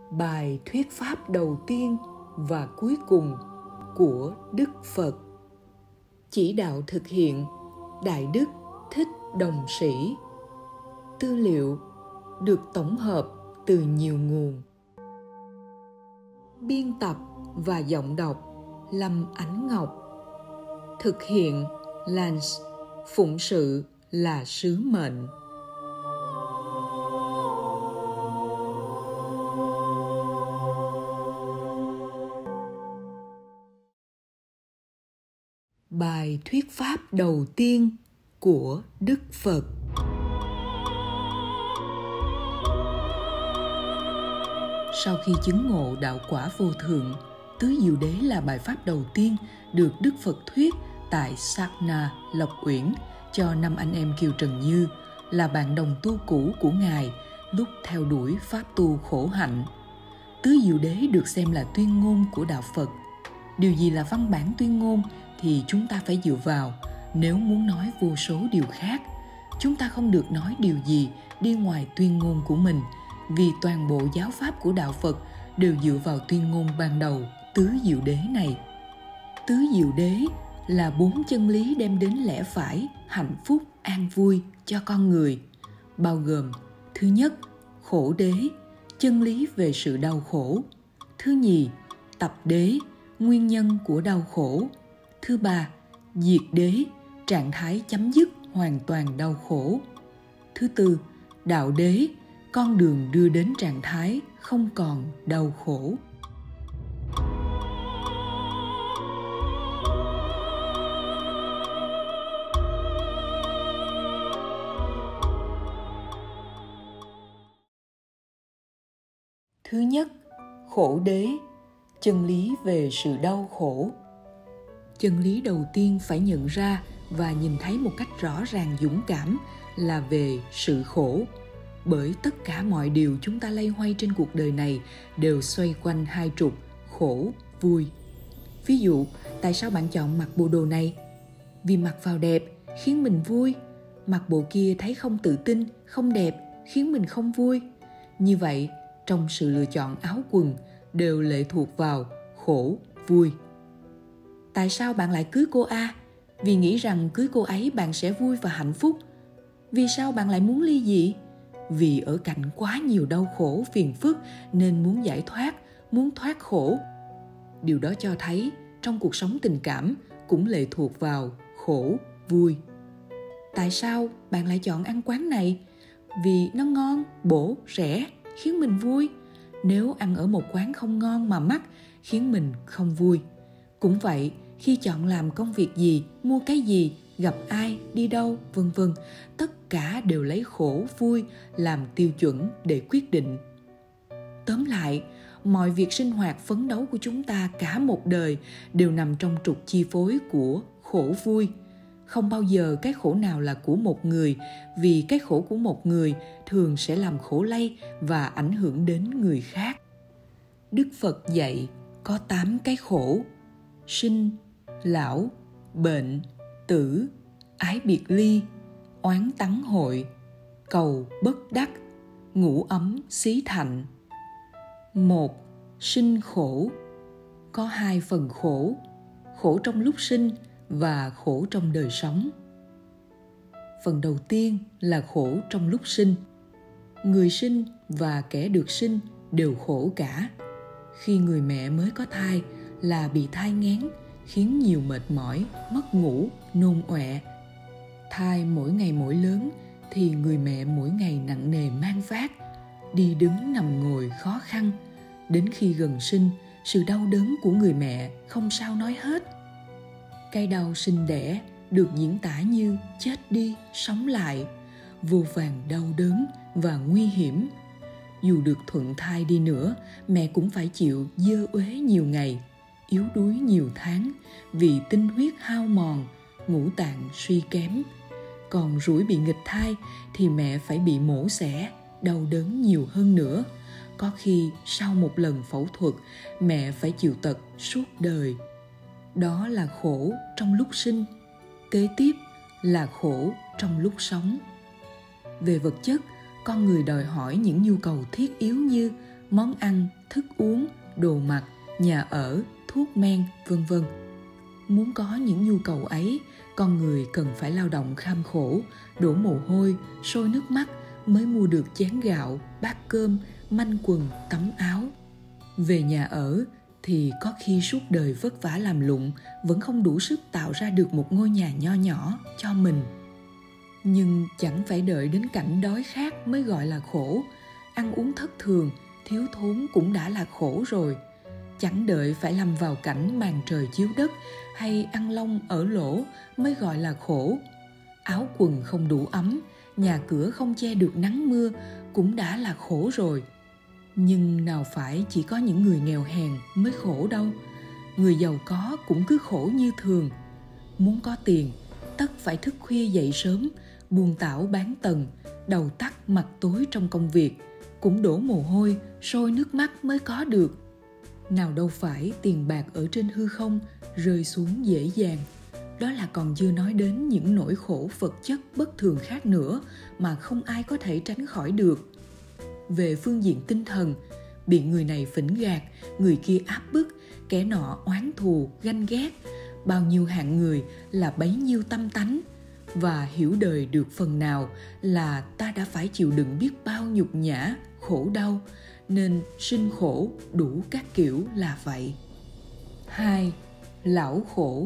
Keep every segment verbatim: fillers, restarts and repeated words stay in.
Bài thuyết pháp đầu tiên và cuối cùng của Đức Phật. Chỉ đạo thực hiện Đại Đức Thích Đồng Sĩ. Tư liệu được tổng hợp từ nhiều nguồn. Biên tập và giọng đọc Lâm Ánh Ngọc. Thực hiện Lance. Phụng sự là sứ mệnh. Bài thuyết pháp đầu tiên của Đức Phật. Sau khi chứng ngộ đạo quả vô thượng, Tứ Diệu Đế là bài pháp đầu tiên được Đức Phật thuyết tại Sakna, Lộc Uyển cho năm anh em Kiều Trần Như, là bạn đồng tu cũ của Ngài lúc theo đuổi pháp tu khổ hạnh. Tứ Diệu Đế được xem là tuyên ngôn của đạo Phật. Điều gì là văn bản tuyên ngôn thì chúng ta phải dựa vào. Nếu muốn nói vô số điều khác, chúng ta không được nói điều gì đi ngoài tuyên ngôn của mình, vì toàn bộ giáo pháp của đạo Phật đều dựa vào tuyên ngôn ban đầu Tứ Diệu Đế này. Tứ Diệu Đế là bốn chân lý đem đến lẽ phải, hạnh phúc, an vui cho con người, bao gồm: thứ nhất, khổ đế, chân lý về sự đau khổ; thứ nhì, tập đế, nguyên nhân của đau khổ; thứ ba, diệt đế, trạng thái chấm dứt hoàn toàn đau khổ; thứ tư, đạo đế, con đường đưa đến trạng thái không còn đau khổ. Thứ nhất, khổ đế, chân lý về sự đau khổ. Chân lý đầu tiên phải nhận ra và nhìn thấy một cách rõ ràng dũng cảm là về sự khổ. Bởi tất cả mọi điều chúng ta loay hoay trên cuộc đời này đều xoay quanh hai trục khổ, vui. Ví dụ, tại sao bạn chọn mặc bộ đồ này? Vì mặc vào đẹp khiến mình vui. Mặc bộ kia thấy không tự tin, không đẹp khiến mình không vui. Như vậy, trong sự lựa chọn áo quần đều lệ thuộc vào khổ, vui. Tại sao bạn lại cưới cô A? Vì nghĩ rằng cưới cô ấy bạn sẽ vui và hạnh phúc. Vì sao bạn lại muốn ly dị? Vì ở cạnh quá nhiều đau khổ, phiền phức nên muốn giải thoát, muốn thoát khổ. Điều đó cho thấy trong cuộc sống tình cảm cũng lệ thuộc vào khổ, vui. Tại sao bạn lại chọn ăn quán này? Vì nó ngon, bổ, rẻ, khiến mình vui. Nếu ăn ở một quán không ngon mà mắc, khiến mình không vui. Cũng vậy, khi chọn làm công việc gì, mua cái gì, gặp ai, đi đâu, vân vân, tất cả đều lấy khổ, vui làm tiêu chuẩn để quyết định. Tóm lại, mọi việc sinh hoạt phấn đấu của chúng ta cả một đời đều nằm trong trục chi phối của khổ vui. Không bao giờ cái khổ nào là của một người, vì cái khổ của một người thường sẽ làm khổ lây và ảnh hưởng đến người khác. Đức Phật dạy có tám cái khổ: sinh, lão, bệnh, tử, ái biệt ly, oán tắng hội, cầu bất đắc, ngủ ấm xí thạnh. Một, sinh khổ. Có hai phần khổ: khổ trong lúc sinh và khổ trong đời sống. Phần đầu tiên là khổ trong lúc sinh. Người sinh và kẻ được sinh đều khổ cả. Khi người mẹ mới có thai là bị thai nghén, khiến nhiều mệt mỏi, mất ngủ, nôn ọe. Thai mỗi ngày mỗi lớn thì người mẹ mỗi ngày nặng nề mang vác, đi đứng nằm ngồi khó khăn. Đến khi gần sinh, sự đau đớn của người mẹ không sao nói hết. Cái đau sinh đẻ được diễn tả như chết đi, sống lại, vô vàn đau đớn và nguy hiểm. Dù được thuận thai đi nữa, mẹ cũng phải chịu dơ uế nhiều ngày, yếu đuối nhiều tháng vì tinh huyết hao mòn, ngũ tạng suy kém. Còn rủi bị nghịch thai thì mẹ phải bị mổ xẻ, đau đớn nhiều hơn nữa. Có khi sau một lần phẫu thuật, mẹ phải chịu tật suốt đời. Đó là khổ trong lúc sinh. Kế tiếp là khổ trong lúc sống. Về vật chất, con người đòi hỏi những nhu cầu thiết yếu như món ăn, thức uống, đồ mặc, nhà ở, thuốc men, vân vân. Muốn có những nhu cầu ấy, con người cần phải lao động kham khổ, đổ mồ hôi, sôi nước mắt mới mua được chén gạo, bát cơm, manh quần, tấm áo. Về nhà ở thì có khi suốt đời vất vả làm lụng vẫn không đủ sức tạo ra được một ngôi nhà nho nhỏ cho mình. Nhưng chẳng phải đợi đến cảnh đói khát mới gọi là khổ. Ăn uống thất thường, thiếu thốn cũng đã là khổ rồi. Chẳng đợi phải lâm vào cảnh màn trời chiếu đất hay ăn lông ở lỗ mới gọi là khổ. Áo quần không đủ ấm, nhà cửa không che được nắng mưa cũng đã là khổ rồi. Nhưng nào phải chỉ có những người nghèo hèn mới khổ đâu. Người giàu có cũng cứ khổ như thường. Muốn có tiền, tất phải thức khuya dậy sớm, buôn tảo bán tần, đầu tắt mặt tối trong công việc, cũng đổ mồ hôi, sôi nước mắt mới có được. Nào đâu phải tiền bạc ở trên hư không rơi xuống dễ dàng. Đó là còn chưa nói đến những nỗi khổ vật chất bất thường khác nữa mà không ai có thể tránh khỏi được. Về phương diện tinh thần, bị người này phỉnh gạt, người kia áp bức, kẻ nọ oán thù, ganh ghét, bao nhiêu hạng người là bấy nhiêu tâm tánh. Và hiểu đời được phần nào là ta đã phải chịu đựng biết bao nhục nhã, khổ đau, nên sinh khổ đủ các kiểu là vậy. Hai. Lão khổ.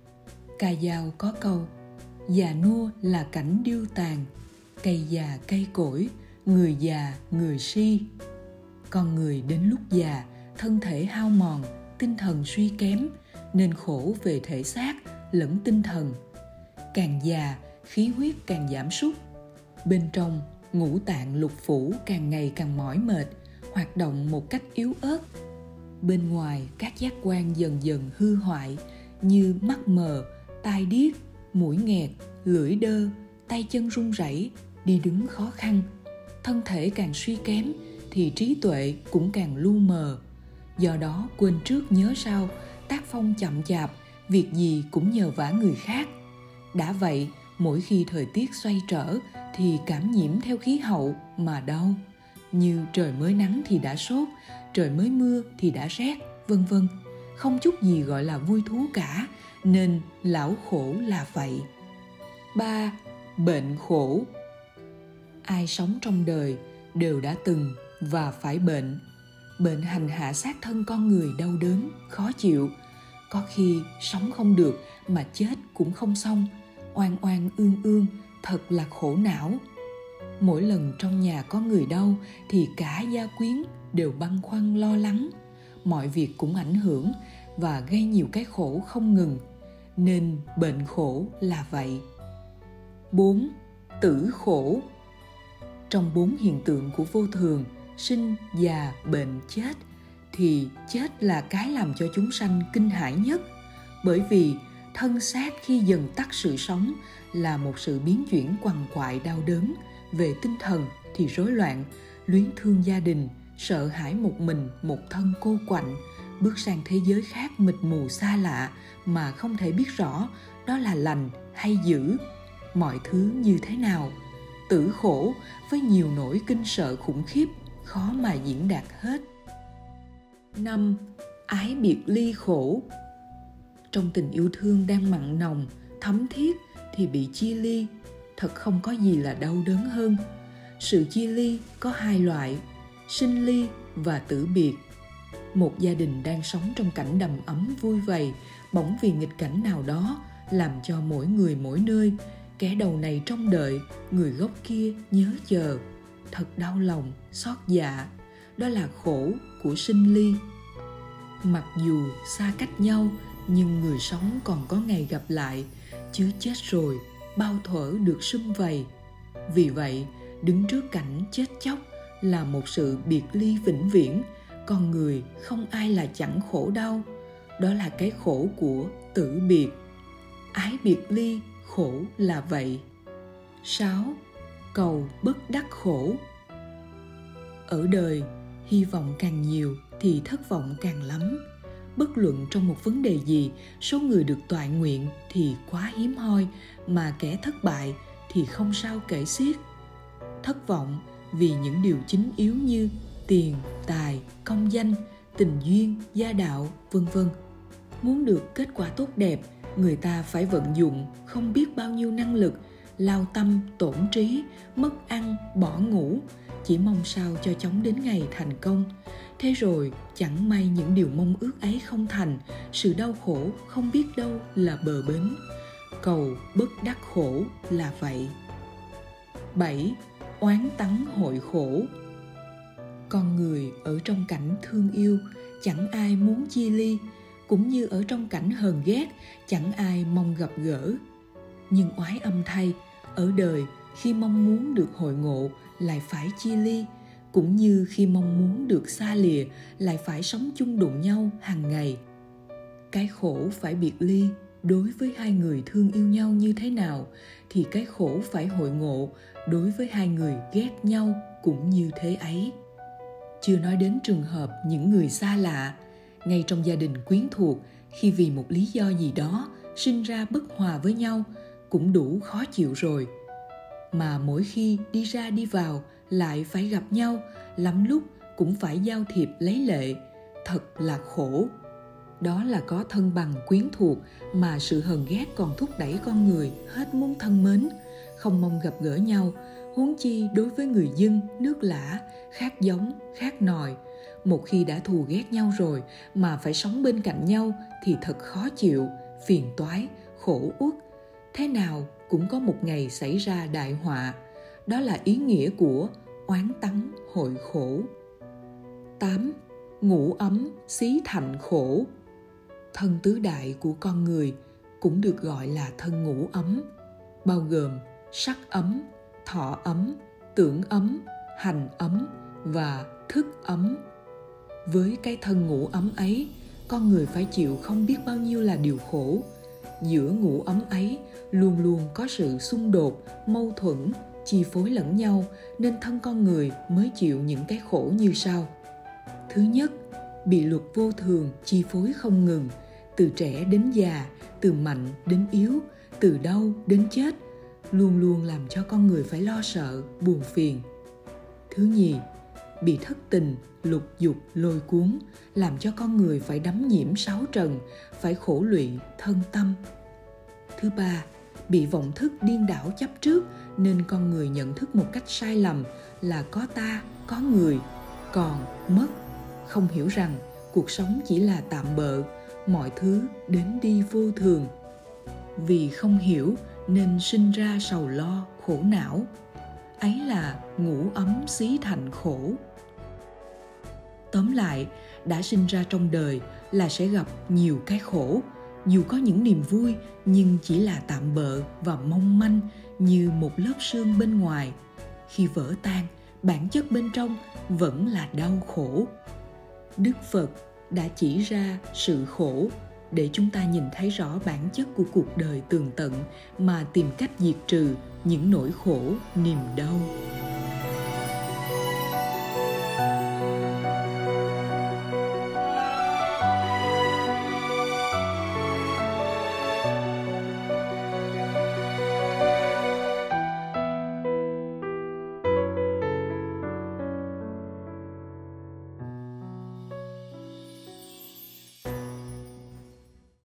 Ca dao có câu: già nua là cảnh điêu tàn, cây già cây cỗi, người già người si. Con người đến lúc già, thân thể hao mòn, tinh thần suy kém, nên khổ về thể xác lẫn tinh thần. Càng già, khí huyết càng giảm sút. Bên trong, ngũ tạng lục phủ càng ngày càng mỏi mệt, hoạt động một cách yếu ớt. Bên ngoài, các giác quan dần dần hư hoại như mắt mờ, tai điếc, mũi nghẹt, lưỡi đơ, tay chân run rẩy, đi đứng khó khăn. Thân thể càng suy kém thì trí tuệ cũng càng lu mờ. Do đó quên trước nhớ sau, tác phong chậm chạp, việc gì cũng nhờ vả người khác. Đã vậy, mỗi khi thời tiết xoay trở thì cảm nhiễm theo khí hậu mà đau. Như trời mới nắng thì đã sốt, trời mới mưa thì đã rét, vân vân. Không chút gì gọi là vui thú cả, nên lão khổ là vậy. Ba. Bệnh khổ. Ai sống trong đời đều đã từng và phải bệnh. Bệnh hành hạ xác thân con người đau đớn, khó chịu. Có khi sống không được mà chết cũng không xong. Oan oan ương ương, thật là khổ não. Mỗi lần trong nhà có người đau thì cả gia quyến đều băn khoăn lo lắng. Mọi việc cũng ảnh hưởng và gây nhiều cái khổ không ngừng. Nên bệnh khổ là vậy. Bốn. Tử khổ. Trong bốn hiện tượng của vô thường, sinh, già, bệnh, chết, thì chết là cái làm cho chúng sanh kinh hãi nhất. Bởi vì thân xác khi dần tắt sự sống là một sự biến chuyển quằn quại đau đớn. Về tinh thần thì rối loạn, luyến thương gia đình, sợ hãi một mình, một thân cô quạnh, bước sang thế giới khác mịt mù xa lạ mà không thể biết rõ đó là lành hay dữ, mọi thứ như thế nào. Tử khổ với nhiều nỗi kinh sợ khủng khiếp, khó mà diễn đạt hết. Năm. Ái biệt ly khổ. Trong tình yêu thương đang mặn nồng, thấm thiết thì bị chia ly, thật không có gì là đau đớn hơn. Sự chia ly có hai loại: sinh ly và tử biệt. Một gia đình đang sống trong cảnh đầm ấm vui vầy, bỗng vì nghịch cảnh nào đó làm cho mỗi người mỗi nơi, kẻ đầu này trông đợi, người gốc kia nhớ chờ. Thật đau lòng, xót dạ. Đó là khổ của sinh ly. Mặc dù xa cách nhau, nhưng người sống còn có ngày gặp lại, chứ chết rồi, bao thuở được sum vầy. Vì vậy, đứng trước cảnh chết chóc là một sự biệt ly vĩnh viễn. Con người không ai là chẳng khổ đau. Đó là cái khổ của tử biệt. Ái biệt ly khổ là vậy. Sáu. Cầu bất đắc khổ. Ở đời, hy vọng càng nhiều thì thất vọng càng lắm. Bất luận trong một vấn đề gì, số người được toại nguyện thì quá hiếm hoi, mà kẻ thất bại thì không sao kể xiết. Thất vọng vì những điều chính yếu như tiền, tài, danh, tình duyên, gia đạo, vân vân. Muốn được kết quả tốt đẹp, người ta phải vận dụng không biết bao nhiêu năng lực, lao tâm, tổn trí, mất ăn, bỏ ngủ, chỉ mong sao cho chóng đến ngày thành công. Thế rồi, chẳng may những điều mong ước ấy không thành, sự đau khổ không biết đâu là bờ bến. Cầu bất đắc khổ là vậy. bảy. Oán tắng hội khổ. Con người ở trong cảnh thương yêu, chẳng ai muốn chia ly, cũng như ở trong cảnh hờn ghét, chẳng ai mong gặp gỡ. Nhưng oái âm thay, ở đời khi mong muốn được hội ngộ lại phải chia ly, cũng như khi mong muốn được xa lìa lại phải sống chung đụng nhau hàng ngày. Cái khổ phải biệt ly đối với hai người thương yêu nhau như thế nào, thì cái khổ phải hội ngộ đối với hai người ghét nhau cũng như thế ấy. Chưa nói đến trường hợp những người xa lạ, ngay trong gia đình quyến thuộc, khi vì một lý do gì đó sinh ra bất hòa với nhau cũng đủ khó chịu rồi. Mà mỗi khi đi ra đi vào lại phải gặp nhau, lắm lúc cũng phải giao thiệp lấy lệ, thật là khổ. Đó là có thân bằng quyến thuộc mà sự hờn ghét còn thúc đẩy con người hết muốn thân mến, không mong gặp gỡ nhau, huống chi đối với người dân, nước lã, khác giống, khác nòi. Một khi đã thù ghét nhau rồi mà phải sống bên cạnh nhau thì thật khó chịu, phiền toái, khổ uất. Thế nào cũng có một ngày xảy ra đại họa. Đó là ý nghĩa của oán tắng hội khổ. tám. Ngủ ấm xí thạnh khổ. Thân tứ đại của con người cũng được gọi là thân ngủ ấm, bao gồm sắc ấm, thọ ấm, tưởng ấm, hành ấm và thức ấm. Với cái thân ngủ ấm ấy, con người phải chịu không biết bao nhiêu là điều khổ. Giữa ngủ ấm ấy luôn luôn có sự xung đột, mâu thuẫn, chi phối lẫn nhau, nên thân con người mới chịu những cái khổ như sau. Thứ nhất, bị luật vô thường chi phối không ngừng, từ trẻ đến già, từ mạnh đến yếu, từ đau đến chết, luôn luôn làm cho con người phải lo sợ, buồn phiền. Thứ nhì, bị thất tình, lục dục lôi cuốn, làm cho con người phải đắm nhiễm sáu trần, phải khổ lụy thân tâm. Thứ ba, bị vọng thức điên đảo chấp trước, nên con người nhận thức một cách sai lầm là có ta, có người, còn mất, không hiểu rằng cuộc sống chỉ là tạm bợ, mọi thứ đến đi vô thường. Vì không hiểu nên sinh ra sầu lo, khổ não. Ấy là ngủ ấm xí thành khổ. Tóm lại, đã sinh ra trong đời là sẽ gặp nhiều cái khổ. Dù có những niềm vui nhưng chỉ là tạm bợ và mong manh như một lớp sương bên ngoài. Khi vỡ tan, bản chất bên trong vẫn là đau khổ. Đức Phật đã chỉ ra sự khổ để chúng ta nhìn thấy rõ bản chất của cuộc đời tường tận mà tìm cách diệt trừ những nỗi khổ, niềm đau.